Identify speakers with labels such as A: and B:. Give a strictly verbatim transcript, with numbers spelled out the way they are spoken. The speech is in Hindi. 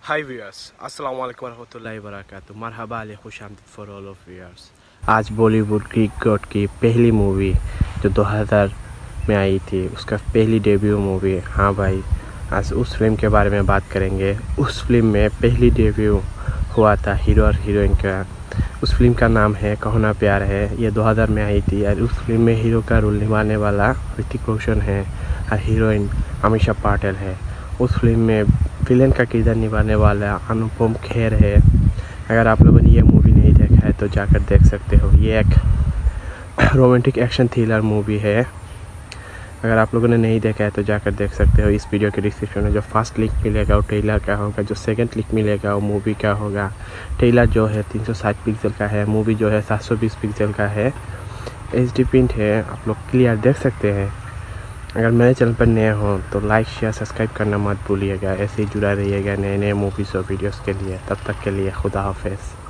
A: हाय व्यूअर्स, अस्सलाम वालेकुम रहमतुल्लाहि व बरकातुहू। मरहबा अलैकुम, खुश आमदीद फॉर ऑल ऑफ व्यूअर्स। आज बॉलीवुड की गॉड की पहली मूवी जो दो हज़ार में आई थी, उसका पहली डेब्यू मूवी। हाँ भाई, आज उस फिल्म के बारे में बात करेंगे। उस फिल्म में पहली डेब्यू हुआ था हीरो और हीरोइन का। उस फिल्म का नाम है कहो ना प्यार है। ये दो हज़ार में आई थी और उस फिल्म में हीरो का रोल निभाने वाला ऋतिक रोशन है और हीरोइन अमीषा पाटिल है। उस फिल्म में विलेन का किरदार निभाने वाला अनुपम खेर है। अगर आप लोगों ने ये मूवी नहीं देखा है तो जाकर देख सकते हो। ये एक रोमांटिक एक्शन थ्रिलर मूवी है। अगर आप लोगों ने नहीं देखा है तो जाकर देख सकते हो। इस वीडियो के डिस्क्रिप्शन में जो फर्स्ट लिंक मिलेगा वो ट्रेलर का होगा, जो सेकंड लिंक मिलेगा वो मूवी का होगा। ट्रेलर जो है तीन सौ साठ पिक्सल का है, मूवी जो है सात सौ बीस पिक्सल का है, एच डी प्रिंट है। आप लोग क्लियर देख सकते हैं। अगर मेरे चैनल पर नए हो तो लाइक शेयर सब्सक्राइब करना मत भूलिएगा। ऐसे ही जुड़ा रहिएगा नए नए मूवीज़ और वीडियोस के लिए। तब तक के लिए खुदा हाफिज़।